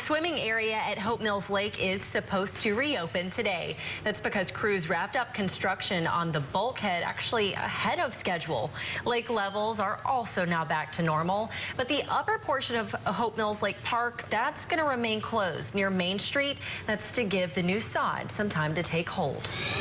swimming area at Hope Mills Lake is supposed to reopen today. That's because crews wrapped up construction on the bulkhead actually ahead of schedule. Lake levels are also now back to normal, but the upper portion of Hope Mills Lake Park, that's going to remain closed near Main Street. That's to give the new sod some time to take hold.